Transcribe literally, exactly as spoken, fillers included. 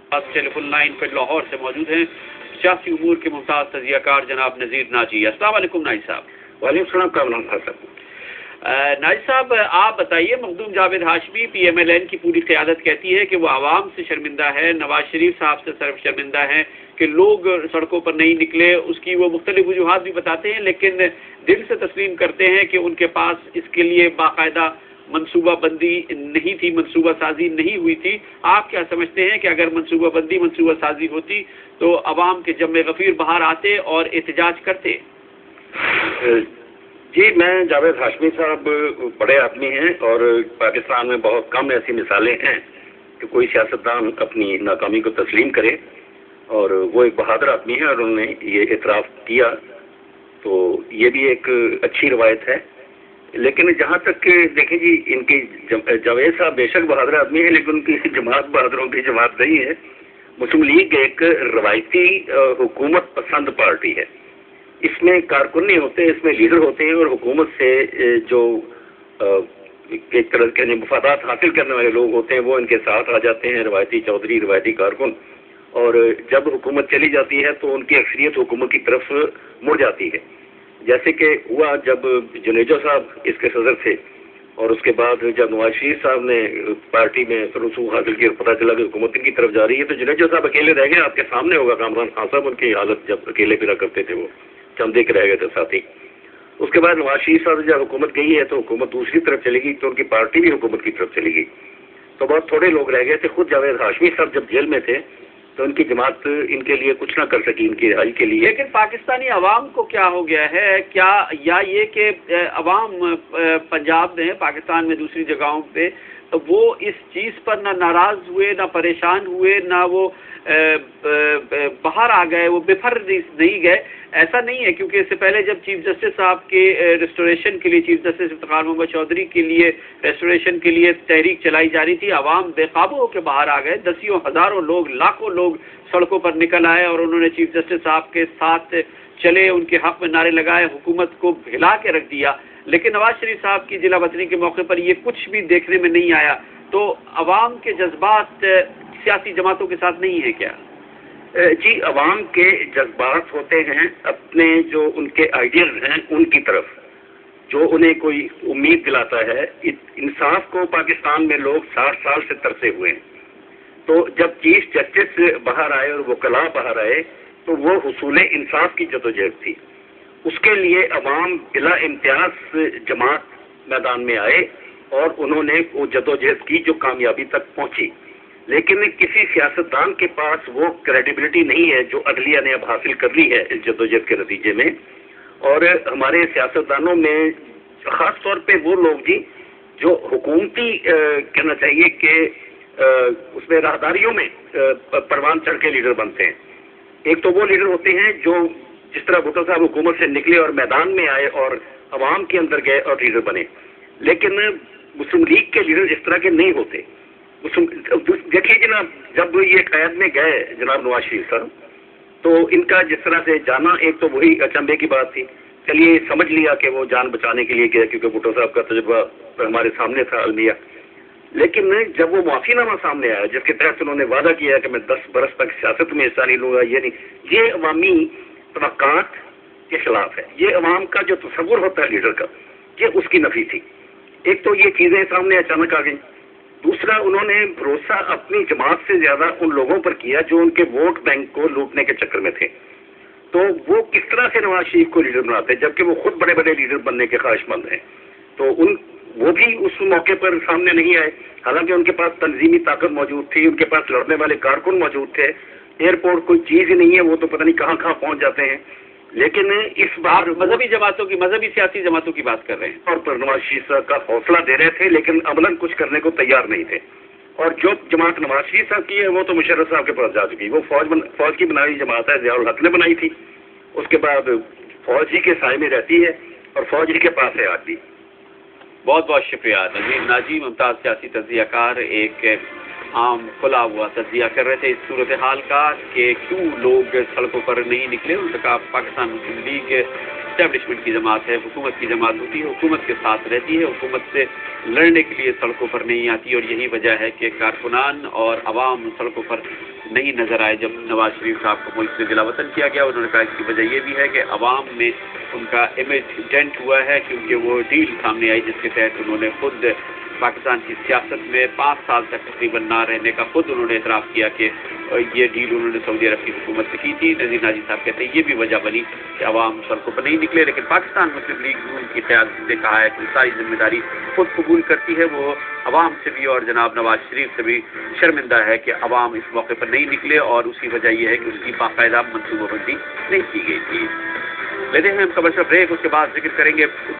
ٹیلی phone line پر لاہور سے موجود ہیں سیاسی امور کے ممتاز تجزیہ کار جناب نذیر ناجی۔ السلام علیکم ناجی صاحب۔ وعلیکم السلام کامران خان صاحب۔ ناجی صاحب آپ بتائیے، Makhdoom Javed Hashmi P M L N کی پوری قیادت کہتی ہے کہ وہ عوام سے شرمندہ ہے، نواز شریف صاحب سے صرف شرمندہ ہیں کہ لوگ سڑکوں پر نہیں نکلے۔ اس کی وہ مختلف وجوہات بھی بتاتے ہیں، لیکن دل سے تسلیم کرتے ہیں کہ ان کے پاس اس کے لیے باقاعدہ منصوبہ بندی نہیں تھی، منصوبہ سازی نہیں ہوئی تھی۔ آپ کیا سمجھتے ہیں کہ اگر منصوبہ بندی منصوبہ سازی ہوتی تو عوام کے جمع غفیر باہر آتے اور احتجاج کرتے؟ جی، میں جاوید ہاشمی صاحب بڑے آدمی ہیں اور پاکستان میں بہت کم ایسی مثالیں ہیں کہ کوئی سیاستدان اپنی ناکامی کو تسلیم کرے، اور وہ ایک بہادر آدمی ہے اور انہوں نے یہ اعتراف کیا، تو یہ بھی ایک اچھی روایت ہے۔ لیکن جہاں تک دیکھیں جی، ان کی جاوید صاحب بے شک بہادر آدمی ہیں، لیکن ان کی جماعت بہادروں کی جماعت نہیں ہے۔ مسلم لیگ ایک روایتی حکومت پسند پارٹی ہے۔ اس میں کارکن نہیں ہوتے، اس میں لیڈر ہوتے ہیں، اور حکومت سے جو ایک طرح کے مفادات حاصل کرنے والے لوگ ہوتے ہیں وہ ان کے ساتھ آ جاتے ہیں، روایتی چودھری، روایتی کارکن، اور جب حکومت چلی جاتی ہے تو ان کی اکثریت حکومت کی طرف مڑ جاتی ہے، جیسے کہ ہوا جب جنیجو صاحب اس کے صدر تھے، اور اس کے بعد جب نواز شریف صاحب نے پارٹی میں رسوخ حاصل کیا، پتہ چلا کہ حکومت ان کی طرف جا رہی ہے، تو جنیجو صاحب اکیلے رہ گئے۔ آپ کے سامنے ہوگا کامران خان صاحب ان کی حالت، جب اکیلے پھرا کرتے تھے، وہ چندے کے رہ گئے تھے ساتھی۔ اس کے بعد نواز شریف صاحب جب حکومت گئی ہے تو حکومت دوسری طرف چلے گی، تو ان کی پارٹی بھی حکومت کی طرف چلے گی، تو بہت تھوڑے لوگ رہ گئے تھے۔ خود جاوید ہاشمی صاحب جب جیل میں تھے تو ان کی جماعت ان کے لیے کچھ نہ کر سکی، ان کی رہائی کے لیے۔ لیکن پاکستانی عوام کو کیا ہو گیا ہے؟ کیا یا یہ کہ عوام پنجاب میں، پاکستان میں دوسری جگہوں پہ وہ اس چیز پر نہ ناراض ہوئے، نہ پریشان ہوئے، نہ وہ باہر آ گئے، وہ بفر نہیں گئے؟ ایسا نہیں ہے، کیونکہ اس سے پہلے جب چیف جسٹس صاحب کے ریسٹوریشن کے لیے، چیف جسٹس افتخار محمد چودھری کے لیے ریسٹوریشن کے لیے تحریک چلائی جا رہی تھی، عوام بے قابو ہو کے باہر آ گئے، دسیوں ہزاروں لوگ، لاکھوں لوگ سڑکوں پر نکل آئے اور انہوں نے چیف جسٹس صاحب کے ساتھ چلے، ان کے حق میں نعرے لگائے، حکومت کو ہلا کے رکھ دیا۔ لیکن نواز شریف صاحب کی ضلع وطنی کے موقع پر یہ کچھ بھی دیکھنے میں نہیں آیا، تو عوام کے جذبات سیاسی جماعتوں کے ساتھ نہیں ہے کیا؟ جی، عوام کے جذبات ہوتے ہیں اپنے جو ان کے آئیڈیلز ہیں ان کی طرف، جو انہیں کوئی امید دلاتا ہے۔ انصاف کو پاکستان میں لوگ ساٹھ سال سے ترسے ہوئے ہیں، تو جب چیف جسٹس باہر آئے اور وکلاء باہر آئے تو وہ حصول انصاف کی جدوجہد تھی، اس کے لیے عوام بلا امتیاز جماعت میدان میں آئے اور انہوں نے وہ جدوجہد کی جو کامیابی تک پہنچی۔ لیکن کسی سیاستدان کے پاس وہ کریڈیبلٹی نہیں ہے جو عدلیہ نے اب حاصل کر لی ہے اس جدوجہد کے نتیجے میں، اور ہمارے سیاستدانوں میں خاص طور پہ وہ لوگ جی جو حکومتی کہنا چاہیے کہ اس میں راہداریوں میں پروان چڑھ کے لیڈر بنتے ہیں۔ ایک تو وہ لیڈر ہوتے ہیں جو جس طرح بھٹو صاحب حکومت سے نکلے اور میدان میں آئے اور عوام کے اندر گئے اور لیڈر بنے، لیکن مسلم لیگ کے لیڈر اس طرح کے نہیں ہوتے۔ دیکھیے جناب، جب یہ قید میں گئے جناب نواز شریف صاحب، تو ان کا جس طرح سے جانا، ایک تو وہی اچنبے کی بات تھی، چلیے سمجھ لیا کہ وہ جان بچانے کے لیے گیا کیونکہ بھٹو صاحب کا تجربہ ہمارے سامنے تھا المیہ۔ لیکن جب وہ معافی نامہ سامنے آیا جس کے تحت انہوں نے وعدہ کیا کہ میں دس برس تک سیاست میں حصہ نہیں لوں گا، یہ نہیں، یہ عوامی توقعات کے خلاف ہے۔ یہ عوام کا جو تصور ہوتا ہے لیڈر کا، یہ اس کی نفی تھی۔ ایک تو یہ چیزیں سامنے اچانک آ گئیں، دوسرا انہوں نے بھروسہ اپنی جماعت سے زیادہ ان لوگوں پر کیا جو ان کے ووٹ بینک کو لوٹنے کے چکر میں تھے، تو وہ کس طرح سے نواز شریف کو لیڈر بناتے جبکہ وہ خود بڑے بڑے لیڈر بننے کے خواہش مند ہیں، تو ان وہ بھی اس موقع پر سامنے نہیں آئے، حالانکہ ان کے پاس تنظیمی طاقت موجود تھی، ان کے پاس لڑنے والے کارکن موجود تھے، ایئرپورٹ کوئی چیز ہی نہیں ہے، وہ تو پتہ نہیں کہاں کہاں پہنچ جاتے ہیں۔ لیکن اس بار مذہبی جماعتوں کی، مذہبی سیاسی جماعتوں کی بات کر رہے ہیں، اور پر نواز شریف صاحب کا حوصلہ دے رہے تھے لیکن عملاً کچھ کرنے کو تیار نہیں تھے، اور جو جماعت نواز شریف صاحب کی ہے وہ تو مشرف صاحب کے پاس جا چکی، وہ فوج بن فوج کی بنائی جماعت ہے، ضیاء الحق نے بنائی تھی، اس کے بعد فوج ہی کے سائے میں رہتی ہے اور فوج ہی کے پاس ہے آج بھی۔ بہت بہت شکریہ نذیر ناجی، ممتاز سیاسی تجزیہ کار، ایک عام کھلا ہوا تجزیہ کر رہے تھے اس صورتحال کا کہ کیوں لوگ سڑکوں پر نہیں نکلے۔ انہوں نے کہا پاکستان مسلم لیگ اسٹیبلشمنٹ کی جماعت ہے، حکومت کی جماعت ہوتی ہے، حکومت کے ساتھ رہتی ہے، حکومت سے لڑنے کے لیے سڑکوں پر نہیں آتی، اور یہی وجہ ہے کہ کارکنان اور عوام سڑکوں پر نہیں نظر آئے جب نواز شریف صاحب کو ملک سے جلا وطن کیا گیا. انہوں نے کہا اس کی وجہ یہ بھی ہے کہ عوام میں ان کا امیج ڈینٹ ہوا ہے کیونکہ وہ ڈیل سامنے آئی جس کے تحت انہوں نے خود پاکستان کی سیاست میں پانچ سال تک تقریباً نہ رہنے کا خود انہوں نے اعتراف کیا کہ یہ ڈیل انہوں نے سعودی عرب کی حکومت سے کی تھی. نذیر ناجی صاحب کہتے ہیں یہ بھی وجہ بنی کہ عوام سڑکوں پر نہیں نکلے. لیکن پاکستان مسلم لیگ نون کی قیادت نے کہا ہے کہ ساری ذمہ داری خود قبول کرتی ہے. وہ عوام سے بھی اور جناب نواز شریف سے بھی شرمندہ ہے کہ عوام اس موقع پر نہیں نکلے اور اسی وجہ یہ ہے کہ اس کی باقاعدہ منصوبہ بندی نہیں کی گئی تھی. لیتے ہیں ہم کمرشل بریک. اس کے بعد ذکر کریں گے